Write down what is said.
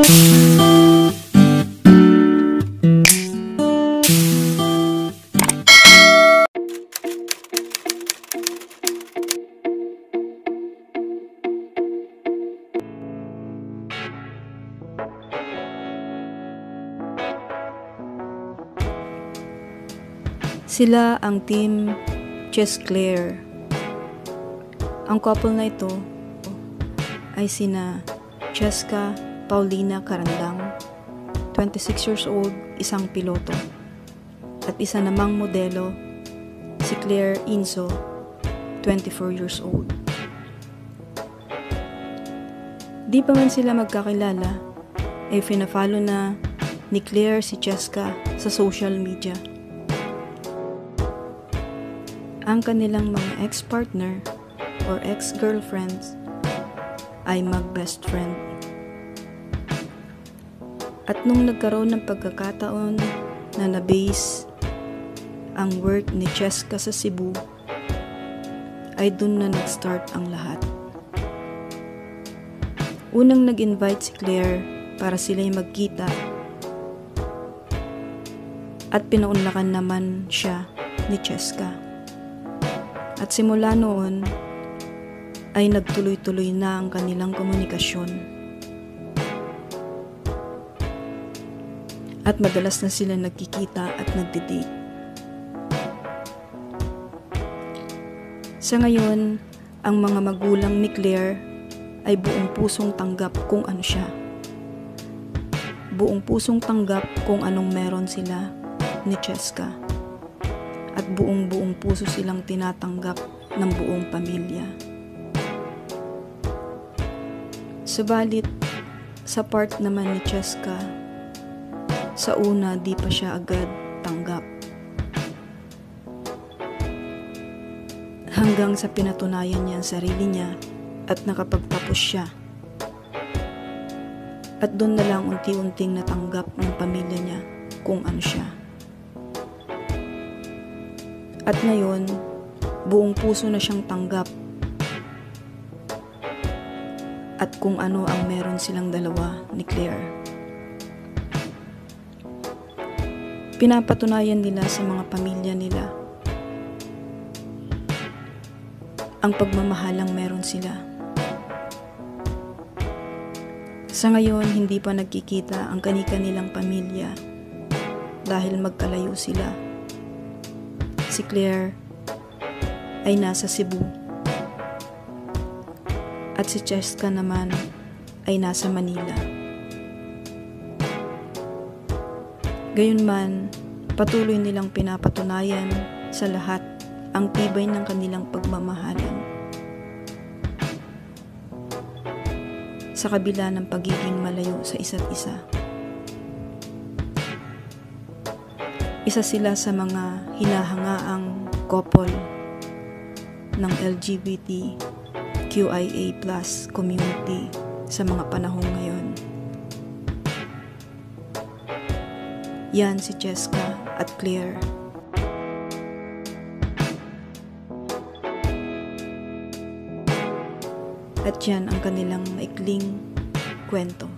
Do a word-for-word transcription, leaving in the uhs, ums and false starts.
Sila ang team Chess Claire. Ang couple na ito ay sina Cheska Paulina Carandang, twenty-six years old, isang piloto, at isa namang modelo, si Claire Inso, twenty-four years old. Di pa man sila magkakilala, ay fina-follow na ni Claire si Cheska sa social media. Ang kanilang mga ex-partner or ex-girlfriends ay mag-best friend. At nung nagkaroon ng pagkakataon na na-base ang work ni Cheska sa Cebu, ay dun na nag-start ang lahat. Unang nag-invite si Claire para sila'y magkita at pinaunlakan naman siya ni Cheska. At simula noon ay nagtuloy-tuloy na ang kanilang komunikasyon. At madalas na sila nagkikita at nagde-date. Sa ngayon, ang mga magulang ni Claire ay buong pusong tanggap kung ano siya. Buong pusong tanggap kung anong meron sila ni Cheska. At buong-buong puso silang tinatanggap ng buong pamilya. Subalit, sa part naman ni Cheska, sa una di pa siya agad tanggap. Hanggang sa pinatunayan niya ang sarili niya at nakapagtapos siya. At doon na lang unti-unting natanggap ng pamilya niya kung ano siya. At ngayon, buong puso na siyang tanggap at kung ano ang meron silang dalawa ni Claire. Pinapatunayan nila sa mga pamilya nila ang pagmamahalang meron sila. Sa ngayon, hindi pa nagkikita ang kani-kanilang pamilya dahil magkalayo sila. Si Claire ay nasa Cebu at si Cheska naman ay nasa Manila. Gayunman, patuloy nilang pinapatunayan sa lahat ang tibay ng kanilang pagmamahalan. Sa kabila ng pagiging malayo sa isa't isa. Isa sila sa mga hinahangaang couple ng L G B T Q I A plus community sa mga panahong ngayon. Yan si Cheska at Claire. At yan ang kanilang maikling kwento.